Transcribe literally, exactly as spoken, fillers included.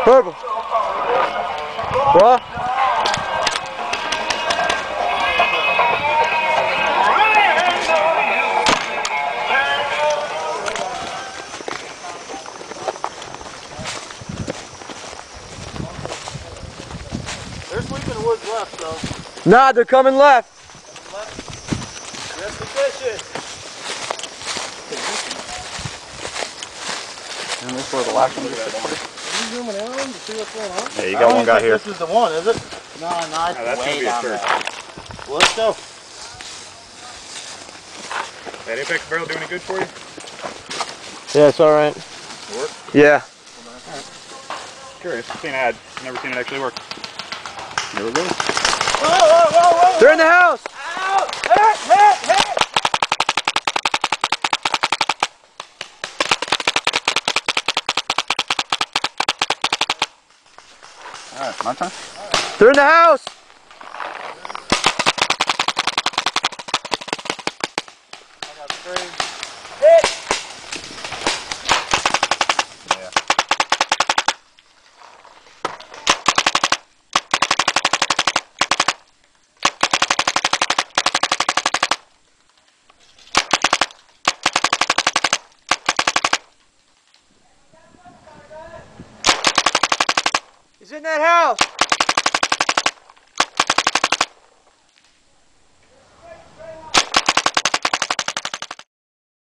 Purple. What? They're sleeping in the woods left, though. Nah, they're coming left. Left. That's the fishing. And this is where the last one is. Are you zooming in on them to see what's going on? Yeah, you got one guy here. This is the one, is it? No, no, it's No, that's way gonna be a down church. there. Well, let's go. That apex barrel do any good for you? Yeah, it's alright. Work? Yeah. Curious. Seen ad. Never seen it actually work. There we go. Whoa, whoa, whoa, whoa! They're in the house! Ow! Hit! Hit! Hit! Alright, my turn. They're in the house! I got three. Hit! Yeah. He's in that house!